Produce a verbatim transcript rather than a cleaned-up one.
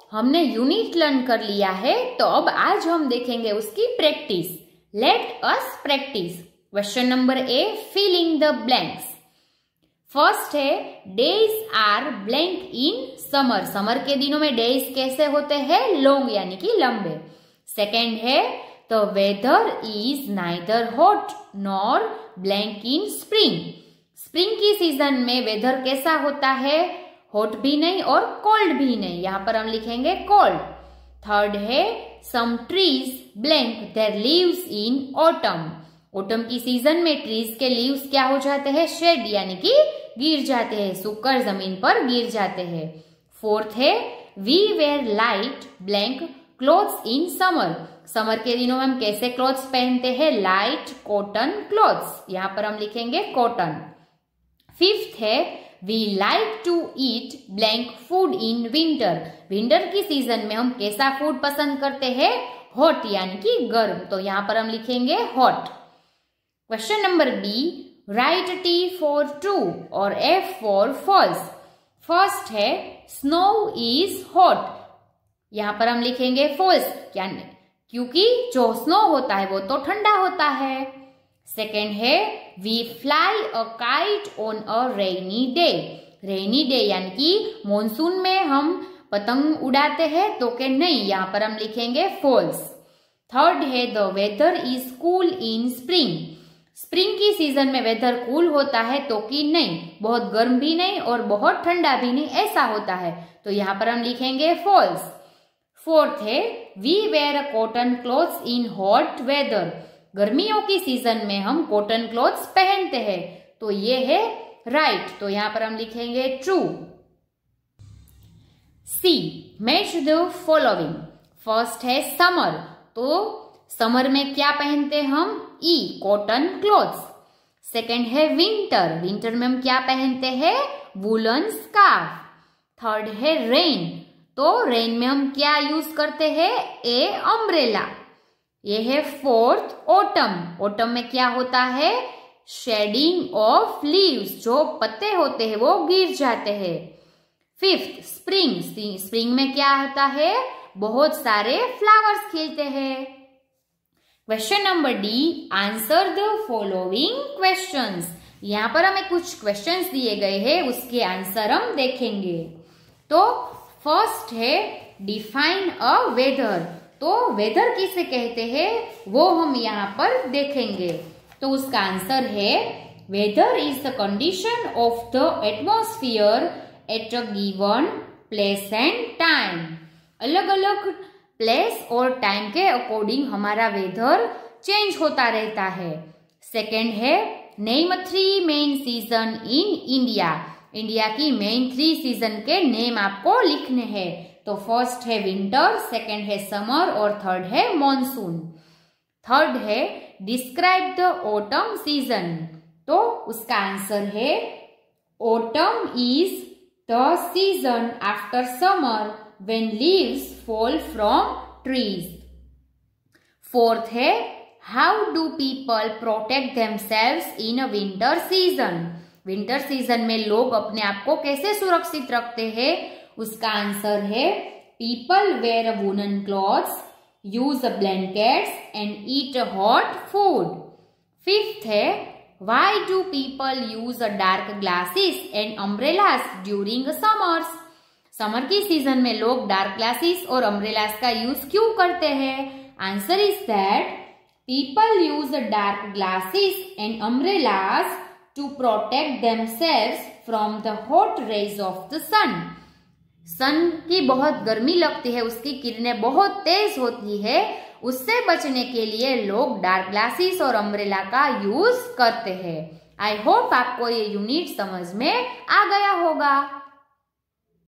हमने unit learn कर लिया है, तो अब आज हम देखेंगे उसकी practice. Let us practice. Question number A, filling the blanks. First है, days are blank in summer. Summer के दिनों में डेज कैसे होते हैं? लॉन्ग यानी कि लंबे। सेकेंड है, the weather is neither hot nor blank in spring. Spring की सीजन में वेदर कैसा होता है? हॉट भी नहीं और कोल्ड भी नहीं, यहां पर हम लिखेंगे कोल्ड। थर्ड है, some trees blank their leaves in autumn. Autumn की सीजन में ट्रीज के लीव्स क्या हो जाते हैं? शेड यानी कि गिर जाते हैं, सूखकर जमीन पर गिर जाते हैं। फोर्थ है, we wear light blank clothes in summer. Summer के दिनों में हम कैसे क्लोथ्स पहनते हैं? लाइट कॉटन क्लोथ्स, यहां पर हम लिखेंगे कॉटन। फिफ्थ है, we like to eat blank food in winter. Winter की सीजन में हम कैसा फूड पसंद करते हैं? हॉट यानी कि गर्म, तो यहां पर हम लिखेंगे hot. Question number B, write T for true और एफ फॉर फॉल्स। फर्स्ट है, स्नो इज हॉट, यहां पर हम लिखेंगे फॉल्स, क्योंकि जो स्नो होता है वो तो ठंडा होता है। सेकेंड है, we fly a kite on a rainy day. Rainy day यानी कि मॉनसून में हम पतंग उड़ाते हैं, तो के नहीं, यहां पर हम लिखेंगे फॉल्स। थर्ड है, the weather is cool in spring. Spring की सीजन में वेदर कूल होता है, तो कि नहीं, बहुत गर्म भी नहीं और बहुत ठंडा भी नहीं, ऐसा होता है, तो यहां पर हम लिखेंगे फॉल्स। फोर्थ है, we wear cotton clothes in hot weather. गर्मियों की सीजन में हम कॉटन क्लोथ्स पहनते हैं, तो ये है राइट, तो यहां पर हम लिखेंगे true. C, match the following. First है समर, तो समर में क्या पहनते हैं हम? E, cotton clothes. सेकेंड है विंटर, विंटर में हम क्या पहनते हैं? Woollen scarf. थर्ड है रेन, तो रेन में हम क्या यूज करते हैं? A, umbrella. ये है फोर्थ ऑटम। ऑटम में क्या होता है? शेडिंग ऑफ लीव्स, जो पत्ते होते हैं वो गिर जाते हैं। फिफ्थ स्प्रिंग, स्प्रिंग में क्या होता है? बहुत सारे फ्लावर्स खिलते हैं। Question number D, answer the following questions. यहाँ पर हमें कुछ क्वेश्चंस दिए गए हैं, उसके आंसर हम देखेंगे। तो फर्स्ट है, डिफाइन अ वेदर। तो वेदर किसे कहते हैं वो हम यहाँ पर देखेंगे। तो उसका आंसर है, weather is the condition of the atmosphere at a given place and time. अलग अलग प्लेस और टाइम के अकॉर्डिंग हमारा वेदर चेंज होता रहता है। सेकेंड है, name three main season in India. India की मेन थ्री सीजन के नेम आपको लिखने हैं। तो फर्स्ट है विंटर, सेकेंड है समर और थर्ड है मॉनसून। थर्ड है, डिस्क्राइब द ऑटम सीजन। तो उसका आंसर है, autumn is the season after summer when leaves fall from trees. Fourth है, how do people protect themselves in a winter season. Winter season में लोग अपने आप को कैसे सुरक्षित रखते हैं? उसका आंसर है, people wear woollen clothes, use blankets and eat hot food. Fifth है, why do people use dark glasses and umbrellas during summers. Summer की सीजन में लोग डार्क ग्लासेस और अम्ब्रेलास का यूज क्यों करते हैं? Answer is that people use dark glasses and umbrellas to protect themselves from the hot rays of the sun. Sun की बहुत गर्मी लगती है, उसकी किरणें बहुत तेज होती है, उससे बचने के लिए लोग डार्क ग्लासेस और अम्ब्रेला का यूज करते हैं। आई होप आपको ये यूनिट समझ में आ गया होगा।